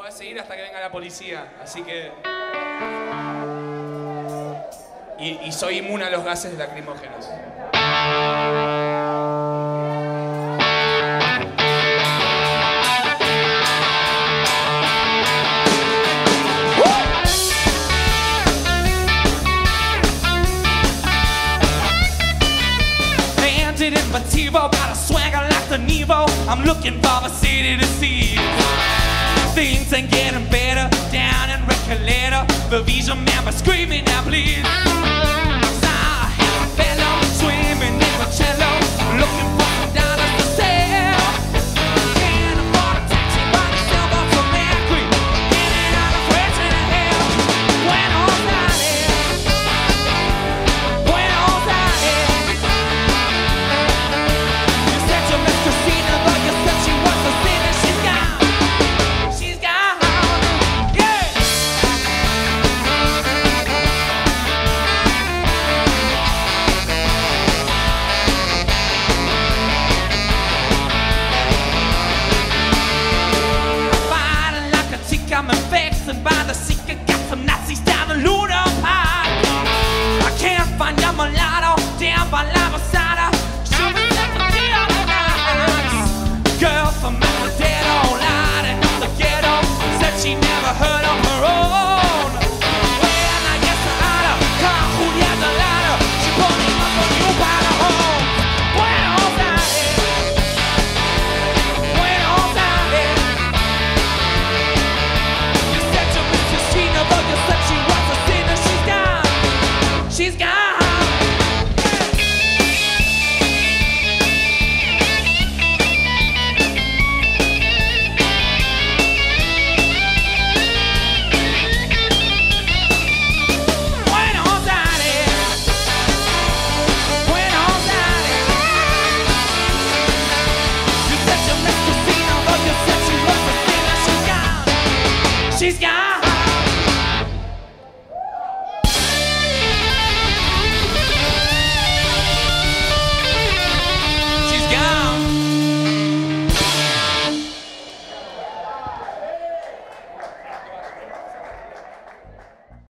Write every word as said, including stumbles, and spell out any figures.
voy a seguir hasta que venga la policía, así que... Y, y soy inmune a los gases lacrimógenos. Got a swagger like the Nevo. I'm looking for a city to see. Things ain't getting better down in Recoleta. The Vision man was screaming out, please. Saw a fellow swimming in a cello, looking for some dollars to sell. Can't afford a taxi, but a sailboat from Mercury. In and out of France and hell. Buenos Aires, Buenos Aires. I'm vexed by the secret, got some Nazis down the Luna Park. I can't find a mulatto down by La Posada. Show me secretary on the rocks. Girl from Macedero, lighting up the ghetto, said she never heard on her own. Well, I guess I oughta call Julieta Lara. She put him up a new powder home. Buenos Aires, Buenos Aires. Though you said she was a sinner, she's gone. She's gone. Buenos Aires, Buenos Aires. You said you miss Christina, though you said she was a sinner, she's gone. She's gone.